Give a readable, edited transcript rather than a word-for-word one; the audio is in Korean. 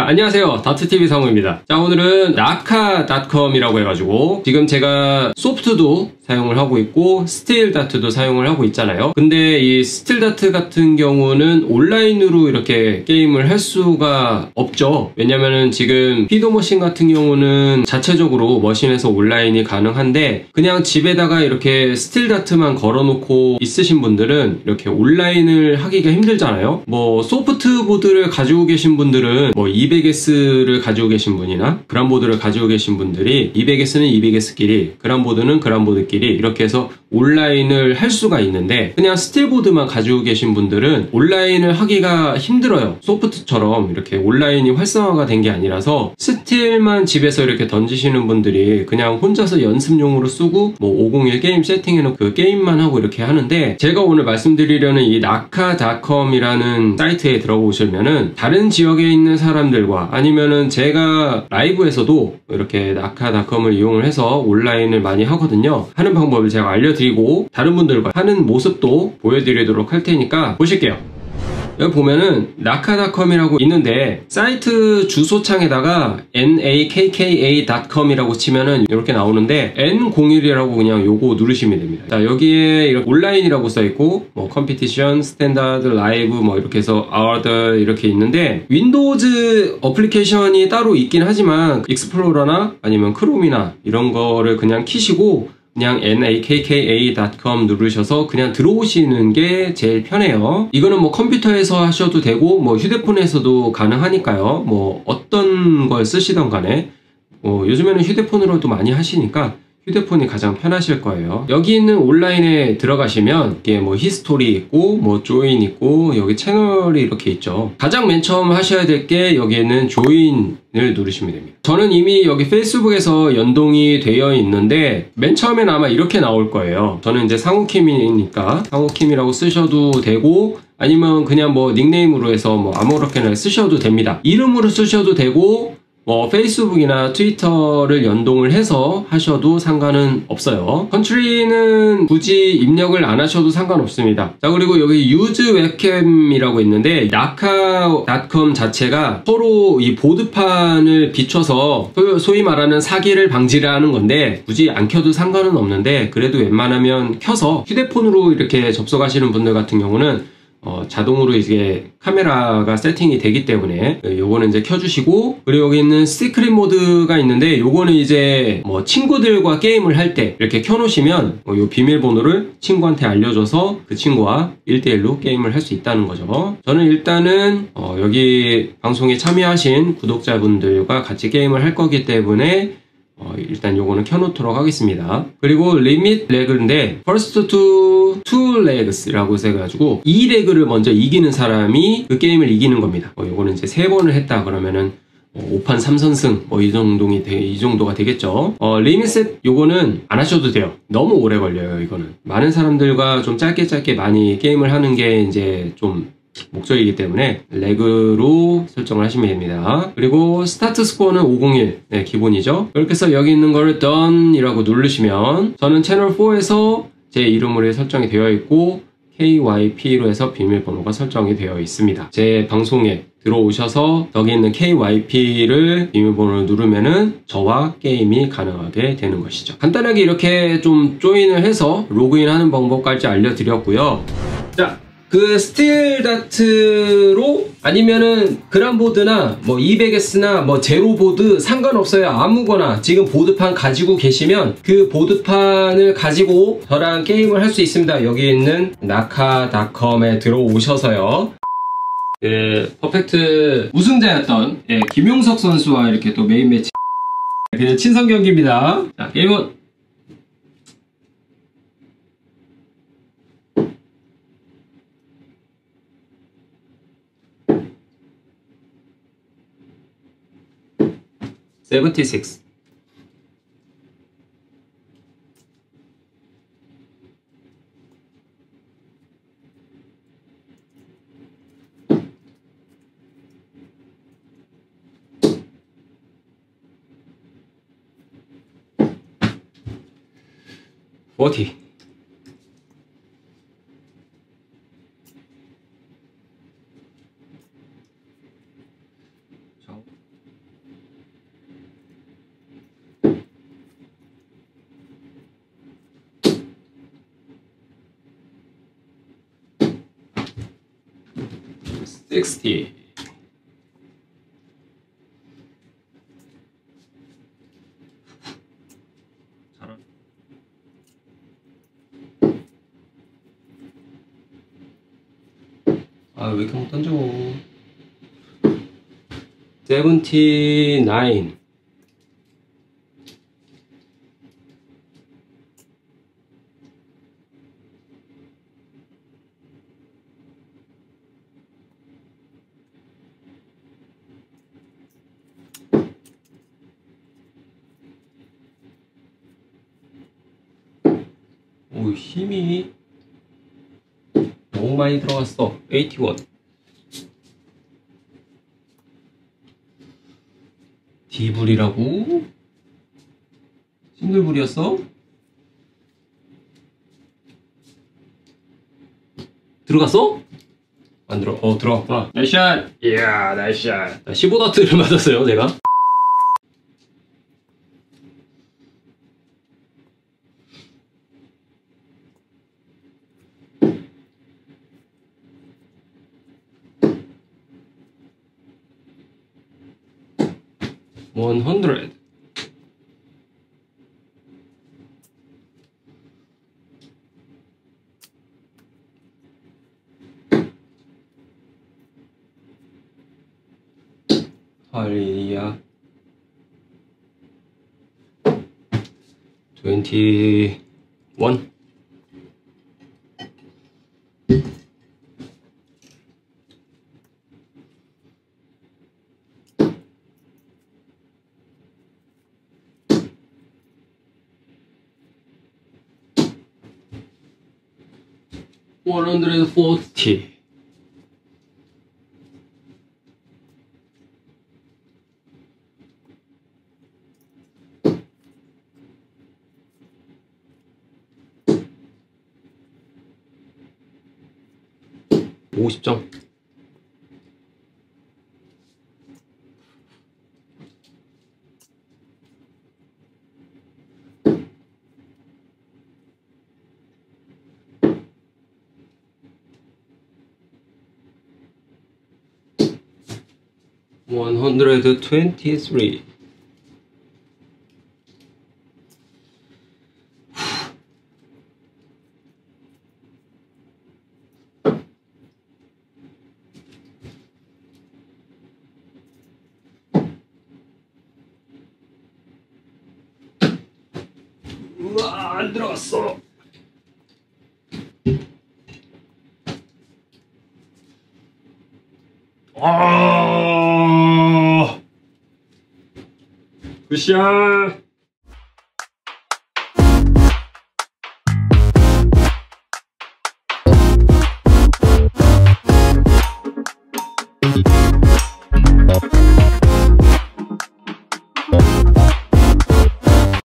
자, 안녕하세요. 다트TV 상우입니다. 자, 오늘은 낙하닷컴이라고 해가지고 지금 제가 소프트도 사용을 하고 있고 스틸다트도 사용을 하고 있잖아요. 근데 이 스틸다트 같은 경우는 온라인으로 이렇게 게임을 할 수가 없죠. 왜냐면은 지금 피도머신 같은 경우는 자체적으로 머신에서 온라인이 가능한데 그냥 집에다가 이렇게 스틸다트만 걸어놓고 있으신 분들은 이렇게 온라인을 하기가 힘들잖아요. 뭐 소프트보드를 가지고 계신 분들은 뭐 200S를 가지고 계신 분이나 그란보드를 가지고 계신 분들이 200S는 200S끼리 그란보드는 그란보드끼리 이렇게 해서 온라인을 할 수가 있는데 그냥 스틸보드만 가지고 계신 분들은 온라인을 하기가 힘들어요. 소프트처럼 이렇게 온라인이 활성화가 된 게 아니라서 스틸만 집에서 이렇게 던지시는 분들이 그냥 혼자서 연습용으로 쓰고 뭐 501 게임 세팅해놓고 그 게임만 하고 이렇게 하는데 제가 오늘 말씀드리려는 이 낙하닷컴이라는 사이트에 들어오시면은 다른 지역에 있는 사람들과 아니면은 제가 라이브에서도 이렇게 낙하닷컴을 이용을 해서 온라인을 많이 하거든요. 하는 방법을 제가 알려드리고 다른 분들과 하는 모습도 보여드리도록 할 테니까 보실게요. 여기 보면은 낙하닷컴이라고 있는데 사이트 주소창에다가 nakka.com이라고 치면은 이렇게 나오는데 N01이라고 그냥 요거 누르시면 됩니다. 자, 여기에 이렇게 온라인이라고 써있고 뭐 컴피티션, 스탠다드, 라이브 뭐 이렇게 해서 아워드 이렇게 있는데 윈도우즈 어플리케이션이 따로 있긴 하지만 익스플로러나 아니면 크롬이나 이런 거를 그냥 키시고 그냥 nakka.com 누르셔서 그냥 들어오시는 게 제일 편해요. 이거는 뭐 컴퓨터에서 하셔도 되고 뭐 휴대폰에서도 가능하니까요. 뭐 어떤 걸 쓰시던 간에 요즘에는 휴대폰으로도 많이 하시니까 휴대폰이 가장 편하실 거예요. 여기 있는 온라인에 들어가시면 이게 뭐 히스토리 있고 뭐 조인 있고 여기 채널이 이렇게 있죠. 가장 맨 처음 하셔야 될 게 여기에는 조인을 누르시면 됩니다. 저는 이미 여기 페이스북에서 연동이 되어 있는데 맨 처음엔 아마 이렇게 나올 거예요. 저는 이제 상우킴이니까 상우킴이라고 쓰셔도 되고 아니면 그냥 뭐 닉네임으로 해서 뭐 아무렇게나 쓰셔도 됩니다. 이름으로 쓰셔도 되고 뭐 페이스북이나 트위터를 연동을 해서 하셔도 상관은 없어요. 컨트리는 굳이 입력을 안 하셔도 상관없습니다. 자, 그리고 여기 유즈 웹캠이라고 있는데 낙하닷컴 자체가 서로 이 보드판을 비춰서 소위 말하는 사기를 방지를 하는 건데 굳이 안 켜도 상관은 없는데 그래도 웬만하면 켜서 휴대폰으로 이렇게 접속하시는 분들 같은 경우는 자동으로 이제 카메라가 세팅이 되기 때문에 요거는 이제 켜주시고 그리고 여기 있는 시크릿 모드가 있는데 요거는 이제 뭐 친구들과 게임을 할 때 이렇게 켜놓으시면 요 비밀번호를 친구한테 알려줘서 그 친구와 1대1로 게임을 할 수 있다는 거죠. 저는 일단은 여기 방송에 참여하신 구독자분들과 같이 게임을 할 거기 때문에 일단 요거는 켜놓도록 하겠습니다. 그리고 리밋 레그인데 first to 2 legs라고 해가지고 2레그를 먼저 이기는 사람이 그 게임을 이기는 겁니다. 요거는 이제 3번을 했다 그러면은 5판 3선승 뭐 이 정도가 되겠죠. 리밋셋 요거는 안 하셔도 돼요. 너무 오래 걸려요. 이거는 많은 사람들과 좀 짧게 많이 게임을 하는 게 이제 좀 목적이기 때문에 레그로 설정을 하시면 됩니다. 그리고 스타트 스코어는 501 네, 기본이죠. 그렇게 해서 여기 있는 거를 done 이라고 누르시면 저는 채널 4에서 제 이름으로 설정이 되어 있고 KYP로 해서 비밀번호가 설정이 되어 있습니다. 제 방송에 들어오셔서 여기 있는 KYP를 비밀번호를 누르면은 저와 게임이 가능하게 되는 것이죠. 간단하게 이렇게 좀 조인을 해서 로그인하는 방법까지 알려드렸고요. 자, 그 스틸다트로 아니면은 그란보드나 뭐 200S나 뭐 제로보드 상관없어요. 아무거나 지금 보드판 가지고 계시면 그 보드판을 가지고 저랑 게임을 할 수 있습니다. 여기 있는 낙하닷컴에 들어오셔서요. 퍼펙트 우승자였던 김용석 선수와 이렇게 또 메인 매치 그냥 친선 경기입니다. 자, 게임은 76 40 자, 60. 아, 왜 이렇게 못 던져? 79. 오, 힘이 너무 많이 들어갔어. 81. D불이라고? 싱글불이었어? 들어갔어? 안 들어. 들어갔구나. 나이스 샷! 이야, 나이스 샷. 15다트를 맞았어요, 제가. (100) 할리야 21. 140. (50점) 123. 우와, 안 들어갔어. 굿샷.